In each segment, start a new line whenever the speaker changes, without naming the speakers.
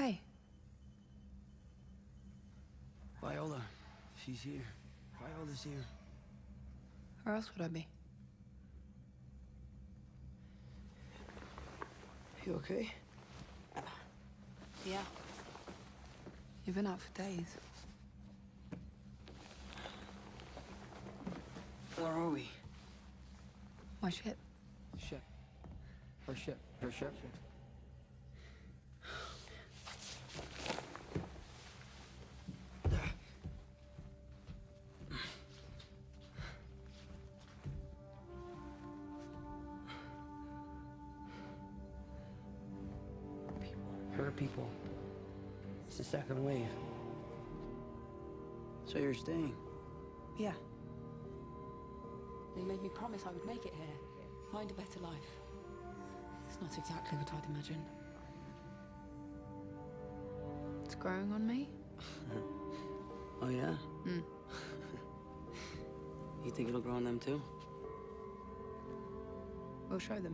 Hey.
Viola, she's here. Viola's here.
Where else would I be?
You okay?
Yeah. You've been out for days.
Where are we?
My ship.
Ship. Her ship. Her ship. Her people. It's the second wave. So you're staying?
Yeah.
They made me promise I would make it here, find a better life. It's not exactly what I'd imagined.
It's growing on me.
Oh, yeah?
Mm.
You think it'll grow on them, too?
We'll show them.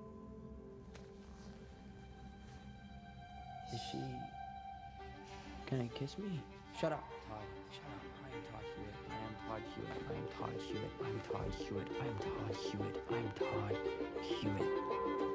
Is she... Can I kiss me? Shut up, Todd. Shut up. I am Todd Hewitt. I am Todd Hewitt. I am Todd Hewitt. I am Todd Hewitt. I am Todd Hewitt. I am Todd Hewitt.